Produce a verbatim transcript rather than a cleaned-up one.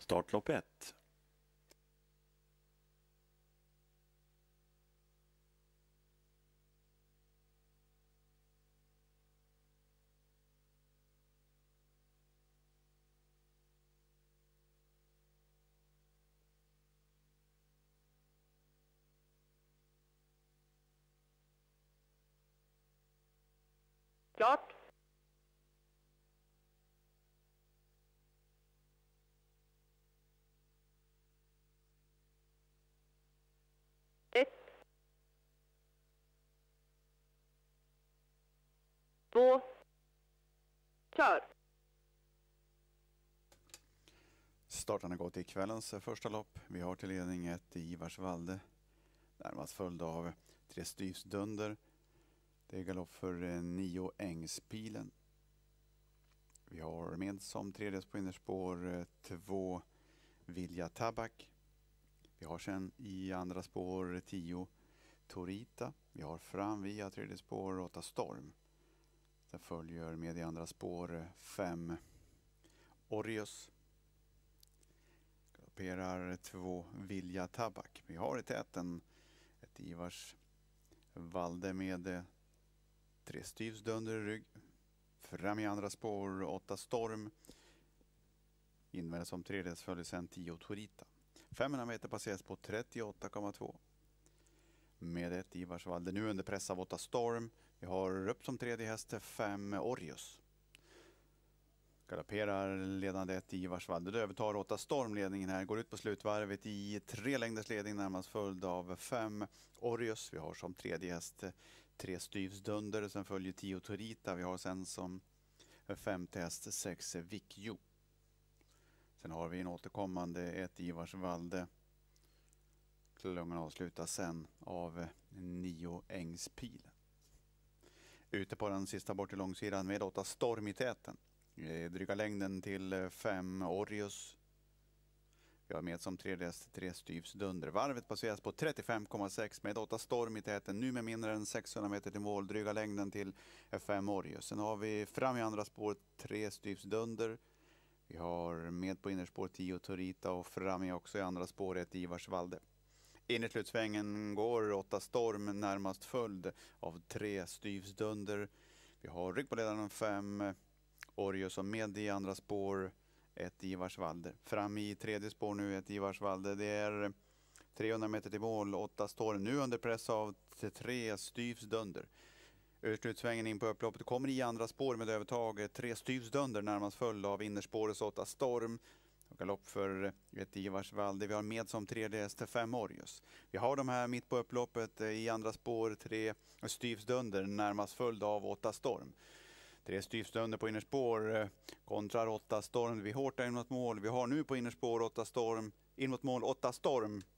Startlopp ett. Klart. Ett. Två. Kör. Startarna går till kvällens första lopp. Vi har till ledning ett Ivarsvalde. Närmast följd av tre Styvs Dunder. Det är galopp för nio Ängspilen. Vi har med som tredje på innerspår två Vilja Tabak. Vi har sen i andra spår tio Torita. Vi har fram via tredje spår åtta Storm. Sen följer med i andra spår fem Orius. Galopperar två Vilja Tabak. Vi har i täten ett Ivars Valde med tre Styvs Dunder i rygg. Fram i andra spår åtta Storm. Invändigt som tredje följer sen tio Torita. femhundra meter passeras på trettioåtta komma två. Med ett Ivarsvalde nu under press av åtta Storm. Vi har upp som tredje häst fem Orius. Galopperar ledande ett Ivarsvalde. Det övertar åtta Stormledningen här. Går ut på slutvarvet i tre längders ledning närmast följd av fem Orius. Vi har som tredje häst tre Styvs Dunder. Sen följer tio Torita. Vi har sen som femte häst sex Vikjo. Sen har vi en återkommande ett Ivarsvalde. Klungan avslutas sen av nio Ängspil. Ute på den sista bort i långsidan med åtta Storm i täten. Dryga längden till fem Orius. Vi har med som tredje häst tre Styvs Dunder. Varvet passeras på trettiofem komma sex med åtta Storm i täten. Nu med mindre än sexhundra meter till mål. Dryga längden till fem Orius. Sen har vi fram i andra spår tre Styvs Dunder. Vi har med på innerspår tio Torita och fram i också i andra spåret Ivarsvalde. In i slutsvängen går åtta Storm närmast följd av tre Styvs Dunder. Vi har rygg på ledaren fem Orius och med i andra spår ett Ivarsvalde. Fram i tredje spår nu ett Ivarsvalde. Det är trehundra meter till mål. åtta Storm nu under press av tre Styvs Dunder. Utslutsvängen in på upploppet kommer i andra spår med övertag tre Styvs Dunder närmast följd av innerspårets åtta Storm. Och galopp för ett Ivarsvalde. Vi har med som tredje häst fem Orius. Vi har de här mitt på upploppet i andra spår tre Styvs Dunder närmast följd av åtta Storm. Tre Styvs Dunder på innerspår kontrar åtta Storm. Vi hårt in mot mål. Vi har nu på innerspår åtta Storm. In mot mål åtta Storm.